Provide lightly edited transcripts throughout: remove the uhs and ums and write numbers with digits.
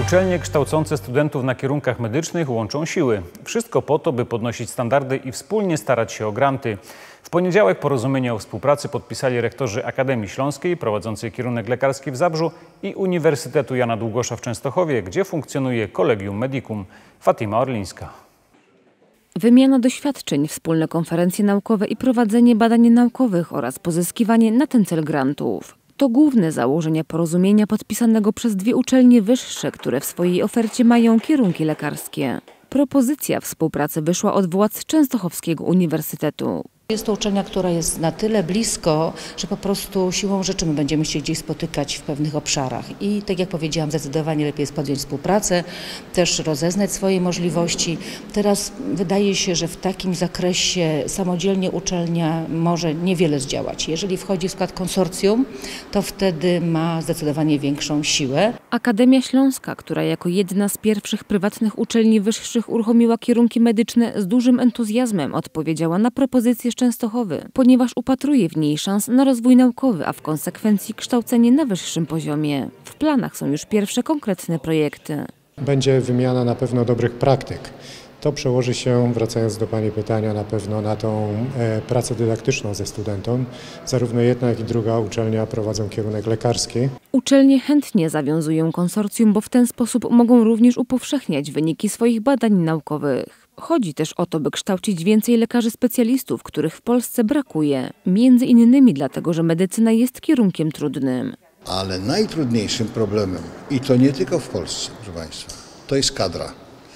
Uczelnie kształcące studentów na kierunkach medycznych łączą siły. Wszystko po to, by podnosić standardy i wspólnie starać się o granty. W poniedziałek porozumienie o współpracy podpisali rektorzy Akademii Śląskiej prowadzącej kierunek lekarski w Zabrzu i Uniwersytetu Jana Długosza w Częstochowie, gdzie funkcjonuje Collegium Medicum. Fatima Orlińska. Wymiana doświadczeń, wspólne konferencje naukowe i prowadzenie badań naukowych oraz pozyskiwanie na ten cel grantów. To główne założenia porozumienia podpisanego przez dwie uczelnie wyższe, które w swojej ofercie mają kierunki lekarskie. Propozycja współpracy wyszła od władz Częstochowskiego Uniwersytetu. Jest to uczelnia, która jest na tyle blisko, że po prostu siłą rzeczy my będziemy się gdzieś spotykać w pewnych obszarach. I tak jak powiedziałam, zdecydowanie lepiej jest podjąć współpracę, też rozeznać swoje możliwości. Teraz wydaje się, że w takim zakresie samodzielnie uczelnia może niewiele zdziałać. Jeżeli wchodzi w skład konsorcjum, to wtedy ma zdecydowanie większą siłę. Akademia Śląska, która jako jedna z pierwszych prywatnych uczelni wyższych uruchomiła kierunki medyczne, z dużym entuzjazmem odpowiedziała na propozycję z Częstochowy, ponieważ upatruje w niej szans na rozwój naukowy, a w konsekwencji kształcenie na wyższym poziomie. W planach są już pierwsze konkretne projekty. Będzie wymiana na pewno dobrych praktyk. To przełoży się, wracając do Pani pytania, na pewno na tą pracę dydaktyczną ze studentem. Zarówno jedna, jak i druga uczelnia prowadzą kierunek lekarski. Uczelnie chętnie zawiązują konsorcjum, bo w ten sposób mogą również upowszechniać wyniki swoich badań naukowych. Chodzi też o to, by kształcić więcej lekarzy specjalistów, których w Polsce brakuje. Między innymi dlatego, że medycyna jest kierunkiem trudnym. Ale najtrudniejszym problemem, i to nie tylko w Polsce, proszę Państwa, to jest kadra.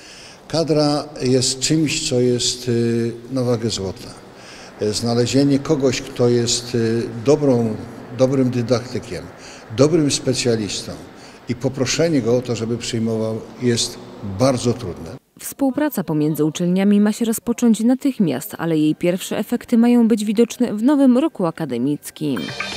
Kadra jest czymś, co jest na wagę złota. Znalezienie kogoś, kto jest dobrym dydaktykiem, dobrym specjalistą i poproszenie go o to, żeby przyjmował, jest bardzo trudne. Współpraca pomiędzy uczelniami ma się rozpocząć natychmiast, ale jej pierwsze efekty mają być widoczne w nowym roku akademickim.